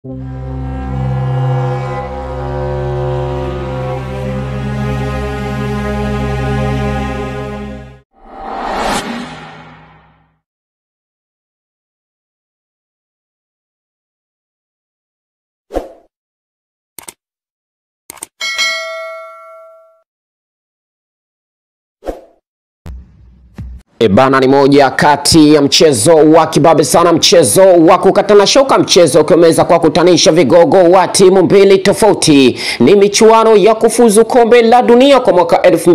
Bana, ni moja kati ya mchezo wa kibabe sana, mchezo wa kukatana shoka, mchezo ukiweza kwa kutanisha vigogo wa timu mbili tofauti. Ni michuano ya kufuzu kombe la dunia kwa mwaka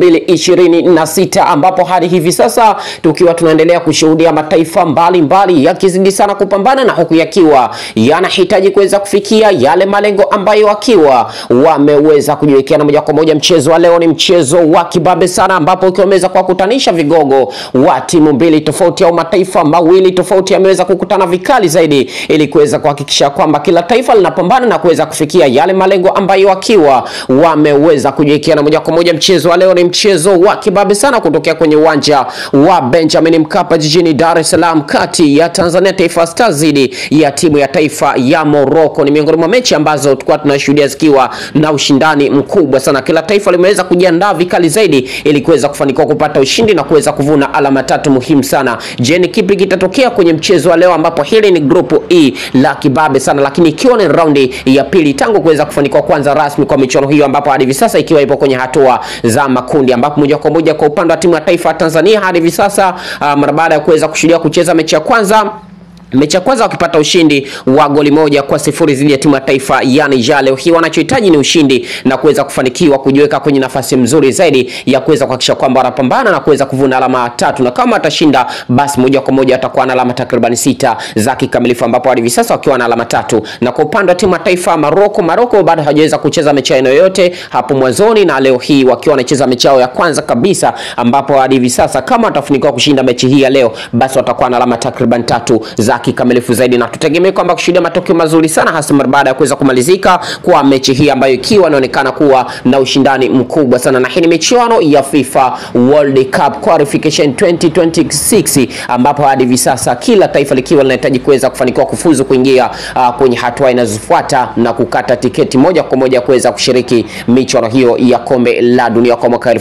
2026, ambapo hadi hivi sasa tukiwa tunaendelea kushuhudia mataifa mbalimbali yakizidi sana kupambana, na huku yakiwa yanahitaji kuweza kufikia yale malengo ambayo wakiwa wameweza kujiwekea. Na moja kwa moja mchezo wa leo ni mchezo wa kibabe sana, ambapo ukiweza kwa kutanisha vigogo wa timu mbili tofauti au mataifa mawili tofauti yameweza kukutana vikali zaidi ili kuweza kuhakikisha kwamba kila taifa linapambana na kuweza kufikia yale malengo ambayo wakiwa wameweza kujiwekea. Na moja kwa moja mchezo wa leo ni mchezo wa kibabe sana kutokea kwenye uwanja wa Benjamin Mkapa jijini Dar es Salaam, kati ya Tanzania Taifa Stars dhidi ya timu ya taifa ya Morocco. Ni miongoni mwa mechi ambazo tulikuwa tunashuhudia zikiwa na ushindani mkubwa sana. Kila taifa limeweza kujiandaa vikali zaidi ili kuweza kufanikiwa kupata ushindi na kuweza kuvuna alama tatu muhimu sana. Je, ni kipi kitatokea kwenye mchezo wa leo, ambapo hili ni grupu E la kibabe sana, lakini ikiwa ni raundi ya pili tangu kuweza kufanikiwa kwanza rasmi kwa michuano hiyo, ambapo hadi hivi sasa ikiwa ipo kwenye hatua za makundi, ambapo moja kwa moja kwa upande wa timu ya taifa ya Tanzania hadi hivi sasa mara baada ya kuweza kushuhudia kucheza mechi ya kwanza wakipata ushindi wa goli 1-0 dhidi ya timu ya taifa ya Nigeria. Leo hii wanachohitaji ni ushindi na kuweza kufanikiwa kujiweka kwenye nafasi nzuri zaidi ya kuweza kuhakikisha kwamba wanapambana na kuweza kuvuna alama 3, na kama atashinda basi moja kwa moja atakuwa na alama takriban 6 za kikamilifu, ambapo hadi hivi sasa wakiwa na alama 3. Na kwa upande wa timu ya taifa ya Morocco bado hawajaweza kucheza mechi yoyote hapo mwanzoni, na leo hii wakiwa wanacheza mechi yao ya kwanza kabisa, ambapo hadi hivi sasa kama watafanikiwa kushinda mechi hii ya leo basi watakuwa na alama takriban 3 za kikamilifu zaidi, na tutegemea kwamba kushuhudia matokeo mazuri sana hasa baada ya kuweza kumalizika kwa mechi hii ambayo ikiwa inaonekana kuwa na ushindani mkubwa sana. Na hii ni michuano ya FIFA World Cup Qualification 2026, ambapo hadi hivi sasa kila taifa likiwa linahitaji kuweza kufanikiwa kufuzu kuingia kwenye hatua inazofuata na kukata tiketi moja kwa moja kuweza kushiriki michuano hiyo ya kombe la dunia kwa mwaka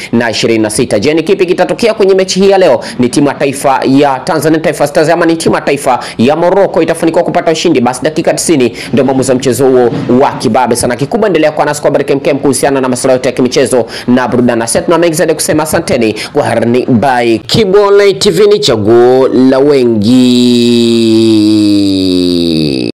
2026. Je, ni kipi kitatokea kwenye mechi hii ya leo? Ni timu ya taifa ya Tanzania Taifa Stars ama ni timu ya taifa ya Morocco itafanikiwa kupata ushindi? Basi dakika 90 ndio maamuzi ya mchezo huo wa kibabe sana. Kikubwa endelea kwa nasi kwa habari kemkem kuhusiana na masuala yote ya kimichezo na burudani. Sasa tuna mengi zaidi kusema. Asanteni kwa harani. Bye. Kibwe Online TV ni chaguo la wengi.